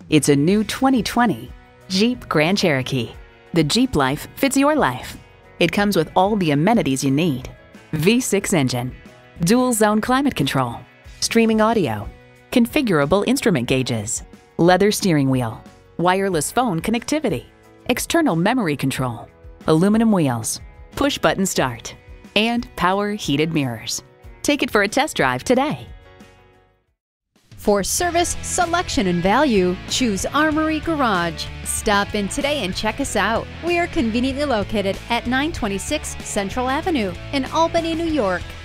It's a new 2020 Jeep Grand Cherokee. The Jeep life fits your life. It comes with all the amenities you need. V6 engine, dual zone climate control, streaming audio, configurable instrument gauges, leather steering wheel, wireless phone connectivity, external memory control, aluminum wheels, push button start, and power heated mirrors. Take it for a test drive today. For service, selection, and value, choose Armory Garage. Stop in today and check us out. We are conveniently located at 926 Central Avenue in Albany, New York.